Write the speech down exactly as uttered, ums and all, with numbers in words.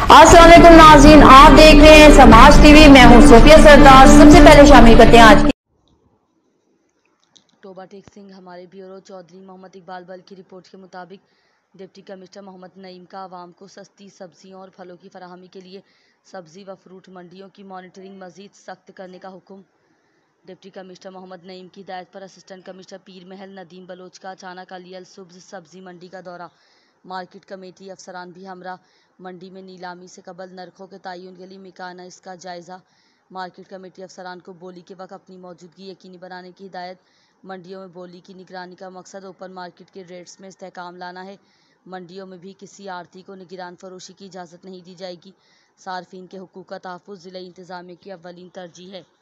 अस्सलाम वालेकुम नाज़रीन, आप देख रहे हैं समाज टीवी। मैं हूं सोफिया सरदार। सबसे पहले शामिल करते हैं आज की टोबा टेक सिंह। हमारे ब्यूरो चौधरी मोहम्मद इकबाल बल की रिपोर्ट के मुताबिक डिप्टी कमिश्नर मोहम्मद नईम का आवाम को सस्ती सब्जियों और फलों की फराहमी के लिए सब्जी व फ्रूट मंडियों की मॉनिटरिंग मजीद सख्त करने का हुक्म। डिप्टी कमिश्नर मोहम्मद नईम की हिदायत पर असिस्टेंट कमिश्नर पीर महल नदीम बलोच का अचानक अली अल सुब्ज़ सब्जी मंडी का दौरा। मार्केट कमेटी अफसरान भी हमरा। मंडी में नीलामी से कबल नरखों के तयन के लिए मिकाना इसका जायज़ा। मार्केट कमेटी अफसरान को बोली के वक्त अपनी मौजूदगी यकीनी बनाने की हिदायत। मंडियों में बोली की निगरानी का मकसद ओपन मार्केट के रेट्स में इस्तेहकाम लाना है। मंडियों में भी किसी आढ़ती को निगरान फरोशी की इजाज़त नहीं दी जाएगी। सार्फिन के हुकूक का तहफ़्फ़ुज़ ज़िला इंतज़ामिया की अव्वलीन तरजीह है।